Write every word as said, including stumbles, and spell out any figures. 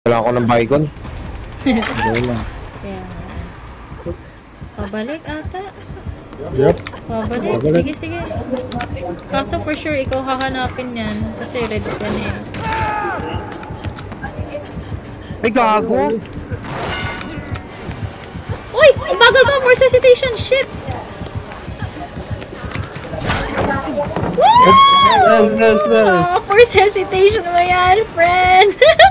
Wala ako ng bicon. Yeah. Pabalik ata. Yep. Pabalik. Sige, sige. Kaso for sure, ikaw hahanapin yan. Kasi red ka na eh. Ay, gago! Uy! Ang bagal ko! Force hesitation! Shit! Woo! Nice, nice, nice. Oh, force hesitation mo yan, friend!